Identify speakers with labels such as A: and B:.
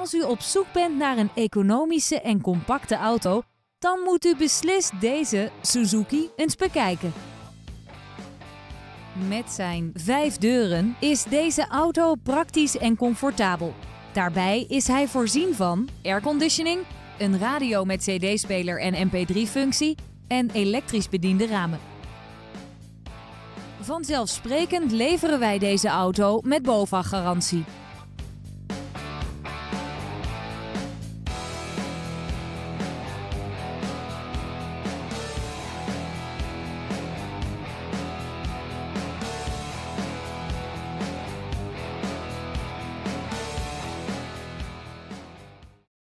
A: Als u op zoek bent naar een economische en compacte auto, dan moet u beslist deze Suzuki eens bekijken. Met zijn 5 deuren is deze auto praktisch en comfortabel. Daarbij is hij voorzien van airconditioning, een radio met cd-speler en mp3-functie en elektrisch bediende ramen. Vanzelfsprekend leveren wij deze auto met BOVAG-garantie.